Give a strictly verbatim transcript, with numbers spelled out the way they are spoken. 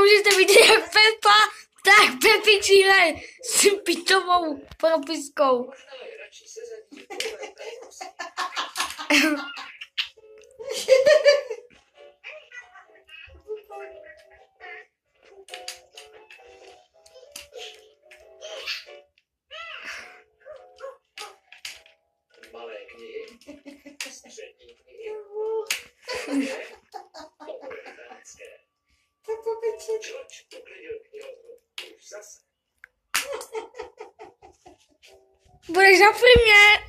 můžete vidět jak Pepa, tak Pepi cíle s pitomou propiskou. Malé knihy, střední knihy, popovědnácké. George uklidil knihovnu už zase. Budeš za mě.